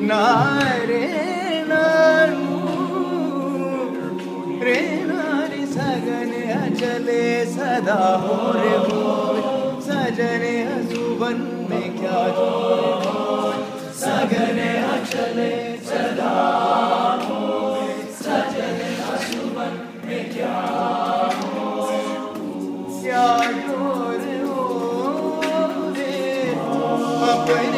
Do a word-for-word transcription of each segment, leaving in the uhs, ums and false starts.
नारे नानू रे नारी सगने अचले सदा हो रे बोल सजने जुबन में क्या जोड़ सगने अचले सदा हो सजने जुबन में क्या क्या जोड़ हो रे अपने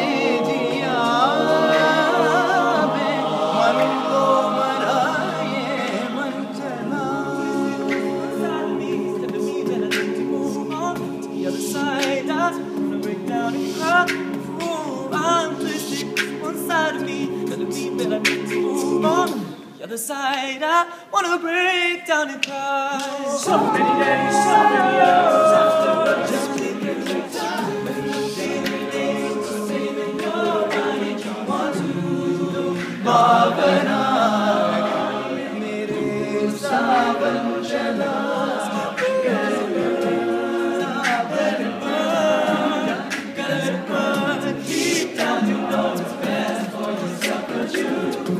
The other side, I wanna break down and cry. So many days, so many hours after just leaving your time. भावना मेरे सावन चला Deep down you know it's best for yourself, but you